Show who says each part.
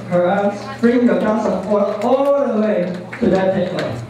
Speaker 1: her arms, bring your gun support all the way to that table.